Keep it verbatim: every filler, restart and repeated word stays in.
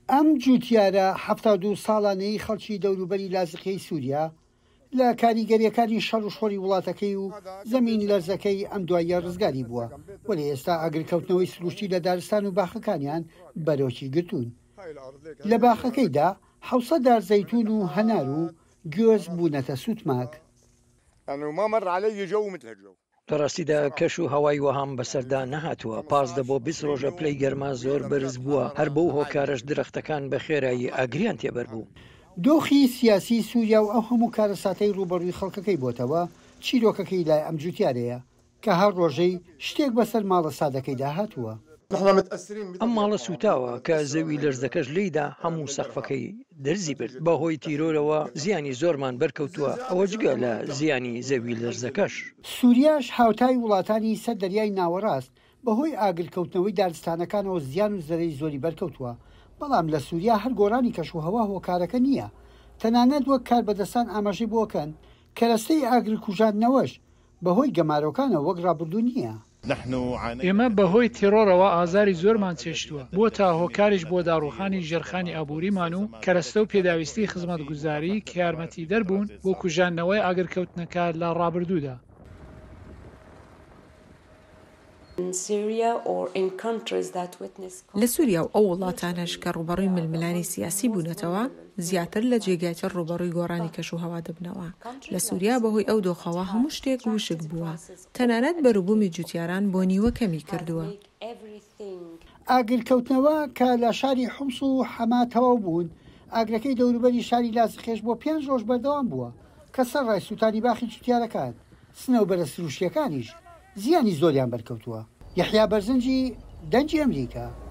ئەم جوتیارە هەفتاد و دوو ساڵانەی خەڵکی دەوروبەری لازقەی سووریا لە کاریگەریەکانی شەڕ و شۆڕی وڵاتەکەی و زەمین لەرزەکەی ئەم دوایە ڕزگاری بووە، وەلی ئێستا ئاگرکەوتنەوەی سروشتی لە دارستان و باخەکانیان بەرەوکی گرتوون. لە باخەکەیدا حەوسە دار زەیتون و هەنار و گوێز بوونەتە سوتماک. لە ڕاستیدا کەش و هەوای وەهام بەسەردا نەهاتووە. پاس دەبۆ بیست ڕۆژە پلەی گەرما زۆر بەرز بووە، هەر بەو هۆکارش درەختەکان بە خێرایی ئاگریان تێبەر بوو. دۆخی سیاسی سووریا و ئەو هەموو کارەساتەی ڕوبەڕووی خەڵکەکەی بۆتەوە چیرۆکەکەی لای ئەم جوتیارەیە کە هەر ڕۆژەی شتێک بەسەر ماڵە سادەکەیدا هاتووە. ئەم ماڵە سوتاوە کە زەوی لەرزەکەش لێیدا هەموو سەقفەکەی دەرزی برد. بەهۆی تیرۆرەوە زیانی زۆرمان بەرکەوتووە، ئەوە جگە لە زیانی زەوی لەرزەکەش. سووریاش هاوتای وڵاتانی سەر دەریای ناوەڕاست بەهۆی ئاگرکەوتنەوەی دارستانەکانەوە زیان و زەرەی زۆری بەرکەوتووە، بەڵام لە سووریا هەر گۆڕانی کەش و هەوا هۆکارەکە نییە. تەنانەت وەک کاربەدەستان ئاماژەی بۆکەن کەرەستەی ئاگرکوژاندنەوەش بەهۆی گەمارۆکانە وەک ڕابردوو نییە. ئێمە بەهۆی تیرۆرەوە ئازاری زۆرمان چێشتووە، بۆ تا هۆکاریش بۆ داڕوخانی ژێرخانی ئابووریمان و کەرەستە و پێداویستی خزمەتگوزاری کە یارمەتی دەربوون بۆ کوژاندنەوەی ئاگرکەوتنەکە لە ڕابردوودا. لە سووریا و ئەو وڵاتانەش کە ڕوبەڕووی ململانی سیاسی بوونەتەوە زیاتر لە جێگایتر ڕوبەڕووی گۆڕانی کەش و هەوا دەبنەوە. لە سووریا بەهۆی ئەو دۆخەوە هەموو شتێک وشک بووە، تەنانەت بەروبوومی جوتیاران بۆ نیوە کەمی کردووە. ئاگرکەوتنەوە کە لە شاری حومس و حەما تەواو بوون، ئاگرەکەی دەوروبەری شاری لازخێش بۆ پێنج ڕۆژ بەردەوام بووە کە سەر ڕای سووتانی باخی جوتیارەکان سنەوبەرە سروشتیەکانیش زیانی زۆریان بەرکەوتووە. یەحیا بەرزنجی دەنجی ئەمریکا.